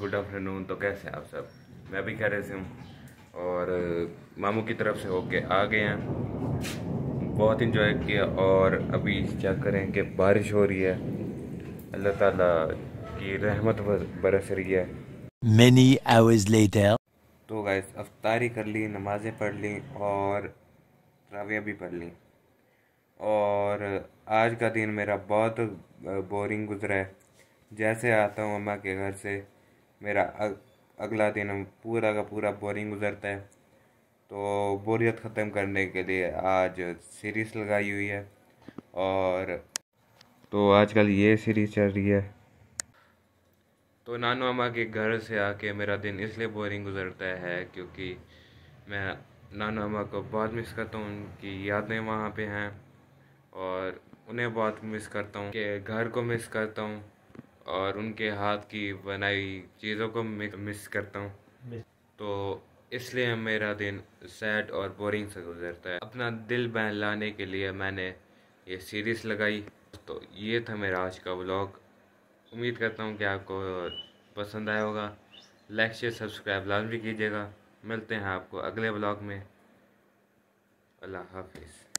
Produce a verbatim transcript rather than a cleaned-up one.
Good afternoon. तो कैसे हैं आप सब? मैं भी खैरियत से हूँ और मामू की तरफ से होके आ गए हैं। बहुत इंजॉय किया और अभी चेक करें कि बारिश हो रही है, अल्लाह ताला की रहमत बरस रही है। Many hours later. तो गाइस अफ्तारी कर ली, नमाज़ें पढ़ ली और तरावियाँ भी पढ़ ली। और आज का दिन मेरा बहुत बोरिंग गुजरा है। जैसे आता हूँ अम्मा के घर से, मेरा अग, अगला दिन पूरा का पूरा बोरिंग गुजरता है। तो बोरियत ख़त्म करने के लिए आज सीरीज़ लगाई हुई है और तो आजकल ये सीरीज़ चल रही है। तो नानू अम्मा के घर से आके मेरा दिन इसलिए बोरिंग गुजरता है क्योंकि मैं नानू अम्मा को बहुत मिस करता हूँ, उनकी यादें वहाँ पे हैं और उन्हें बहुत मिस करता हूँ, कि घर को मिस करता हूँ और उनके हाथ की बनाई चीज़ों को मिस करता हूँ। तो इसलिए मेरा दिन सैड और बोरिंग से गुजरता है। अपना दिल बहलाने के लिए मैंने ये सीरीज़ लगाई। तो ये था मेरा आज का व्लॉग। उम्मीद करता हूँ कि आपको पसंद आया होगा। लाइक शेयर सब्सक्राइब लाजमी कीजिएगा। मिलते हैं आपको अगले व्लॉग में। अल्लाह हाफिज़।